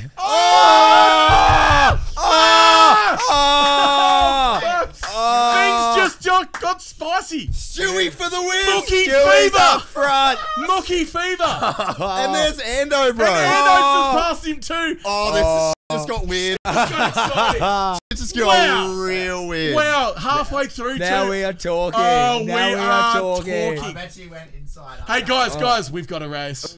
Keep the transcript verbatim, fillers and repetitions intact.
Oh! Oh! Oh! Oh! Things just got, got spicy. Stewie for the win! Mookie Stewie's fever! up front! Mookie fever. And there's Ando, bro! And Ando's just passed him too. Oh, this Oh. just got weird. It's got exciting. This just got Wow. real weird. Wow, halfway through Now too. we are talking. Oh, now we we are are talking. talking. I bet you went inside. Hey guys, guys, we've got a race.